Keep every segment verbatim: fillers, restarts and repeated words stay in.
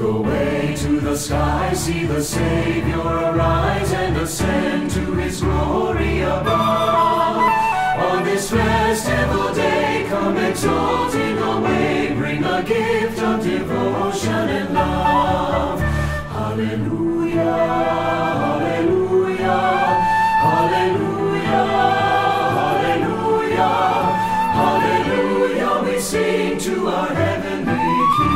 away to the sky, see the Savior arise and ascend to his glory above. On this festival day, come exalting away, bring a gift of devotion and love. Hallelujah, hallelujah, hallelujah, hallelujah, hallelujah, we sing to our heavenly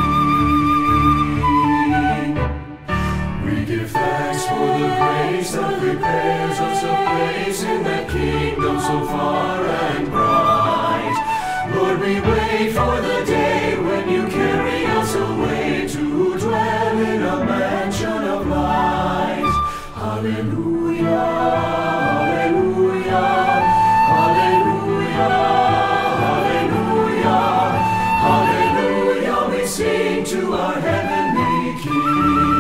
King. We give thanks for the grace that prepares us a place in that kingdom so far and bright. Lord, we wait for the day when you carry us away to dwell in a mansion of light. Hallelujah, hallelujah, hallelujah, hallelujah, hallelujah, we sing to our heavenly King.